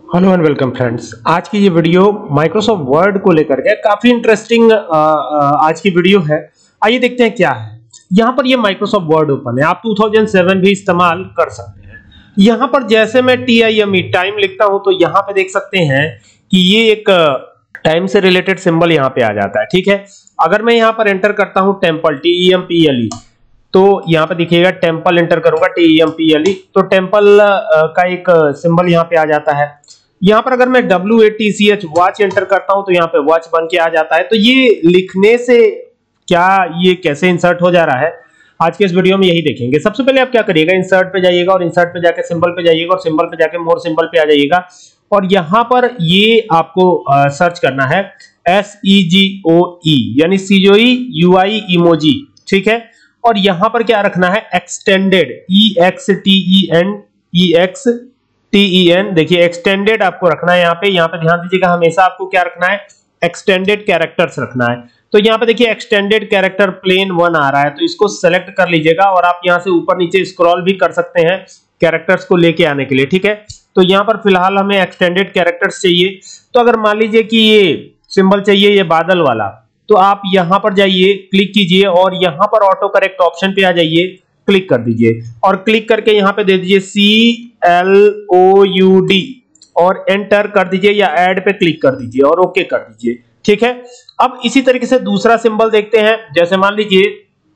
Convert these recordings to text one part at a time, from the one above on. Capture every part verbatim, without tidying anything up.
Hello and welcome friends. आज की ये वीडियो माइक्रोसॉफ्ट वर्ड को लेकर के काफी इंटरेस्टिंग आज की वीडियो है। आइए देखते हैं क्या है। यहाँ पर ये माइक्रोसॉफ्ट वर्ड ओपन है, आप दो हज़ार सात भी इस्तेमाल कर सकते हैं। यहाँ पर जैसे मैं T I M E time लिखता हूं तो यहाँ पे देख सकते हैं कि ये एक टाइम से रिलेटेड सिंबल यहाँ पे आ जाता है। ठीक है, अगर मैं यहाँ पर एंटर करता हूँ temple T E M P L E तो यहाँ पे दिखेगा टेम्पल, एंटर करूंगा T E M P L E तो टेम्पल का एक सिंबल यहाँ पे आ जाता है। यहाँ पर अगर मैं W A T C H watch enter करता हूं तो यहाँ पे वॉच बन के आ जाता है। तो ये लिखने से क्या ये कैसे इंसर्ट हो जा रहा है, आज के इस वीडियो में यही देखेंगे। सबसे पहले आप क्या करिएगा, इंसर्ट पे जाइएगा और इंसर्ट पे जाके सिंबल पे जाइएगा और सिंबल पे जाके मोर सिंबल पे आ जाइएगा और यहाँ पर ये आपको सर्च करना है एस ई जी ओ ई यानी सीजोई यू आई इमोजी। ठीक है, और यहाँ पर क्या रखना है, extended E X T E N E X T E N, देखिए एक्सटेंडेड आपको रखना है। यहाँ पे यहाँ पे ध्यान दीजिएगा, हमेशा आपको क्या रखना है, एक्सटेंडेड कैरेक्टर्स रखना है। तो यहाँ पे देखिए एक्सटेंडेड कैरेक्टर प्लेन वन आ रहा है, तो इसको सेलेक्ट कर लीजिएगा और आप यहाँ से ऊपर नीचे स्क्रॉल भी कर सकते हैं कैरेक्टर्स को लेके आने के लिए। ठीक है, तो यहाँ पर फिलहाल हमें एक्सटेंडेड कैरेक्टर्स चाहिए। तो अगर मान लीजिए कि ये सिंबल चाहिए, ये बादल वाला, तो आप यहाँ पर जाइए, क्लिक कीजिए और यहाँ पर ऑटो करेक्ट ऑप्शन पे आ जाइए, क्लिक कर दीजिए और क्लिक करके यहाँ पे दे दीजिए C L O U D और एंटर कर दीजिए या ऐड पे क्लिक कर दीजिए और ओके कर दीजिए। ठीक है, अब इसी तरीके से दूसरा सिंबल देखते हैं। जैसे मान लीजिए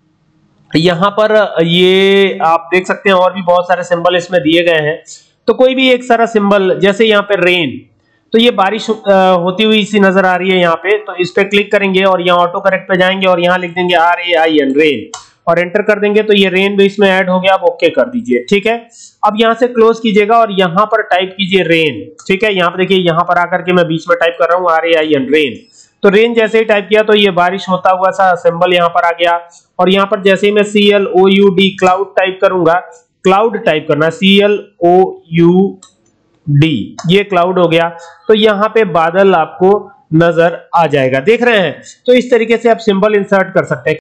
यहाँ पर ये आप देख सकते हैं और भी बहुत सारे सिंबल इसमें दिए गए हैं। तो कोई भी एक सारा सिंबल, जैसे यहाँ पे रेन, तो ये बारिश होती हुई सी नजर आ रही है यहाँ पे, तो इस पे क्लिक करेंगे और यहाँ ऑटो करेक्ट पे जाएंगे और यहाँ लिख देंगे R A I N rain और एंटर कर देंगे तो ये रेन भी इसमें ऐड हो गया। आप ओके कर दीजिए। ठीक है, अब यहाँ से क्लोज कीजिएगा और यहाँ पर टाइप कीजिए रेन। ठीक है, यहाँ पर देखिए, यहाँ पर आकर के मैं बीच में टाइप कर रहा हूँ R A I N rain. तो रेन जैसे ही टाइप किया तो ये बारिश होता हुआ सा सिंबल यहाँ पर आ गया और यहाँ पर जैसे ही मैं C L O U D cloud type करूंगा, क्लाउड टाइप करना C L O U D, ये क्लाउड हो गया। तो यहाँ पे बादल आपको नजर आ जाएगा, देख रहे हैं। तो इस तरीके से आप सिंबल इंसर्ट कर सकते हैं।